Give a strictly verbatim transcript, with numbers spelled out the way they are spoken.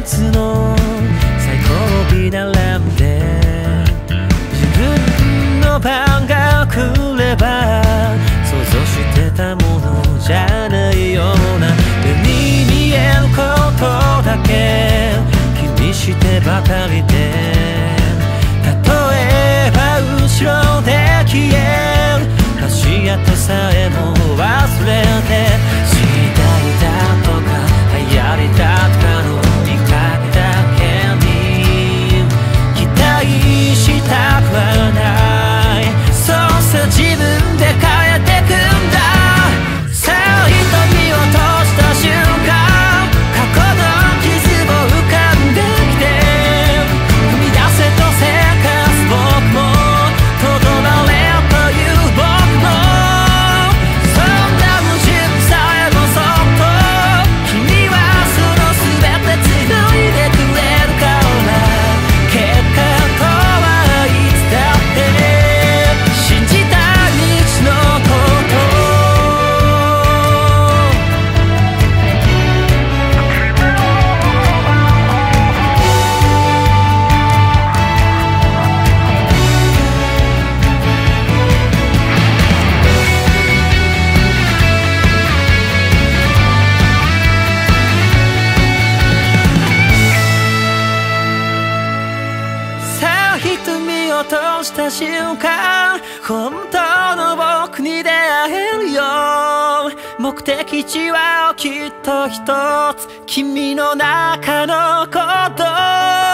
列の最後尾並んで自分の番が来れば想像してたものじゃないような目に見えることだけ気にしてばかりで例えば後ろで消える足跡さえも忘れて時代だとか流行りだとかの見かけだけに期待したくはないそうさ自分で変えてくんださあ瞳を閉じた瞬間過去の傷を浮かんできて踏み出せとせかす僕もとどまれという僕もそんな矛盾さえもそっと君はその全て繋いでくれるから結果とはいつだって信じた道のことさあ瞳を閉じた瞬間本当の僕に出会えるよ目的地はきっと一つ君の中のこと